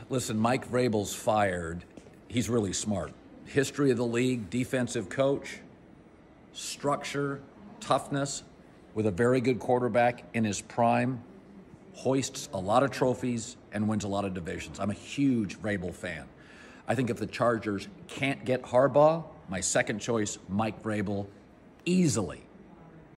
Listen, Mike Vrabel's fired. He's really smart. History of the league, defensive coach, structure, toughness, with a very good quarterback in his prime, hoists a lot of trophies and wins a lot of divisions. I'm a huge Vrabel fan. I think if the Chargers can't get Harbaugh, my second choice, Mike Vrabel, easily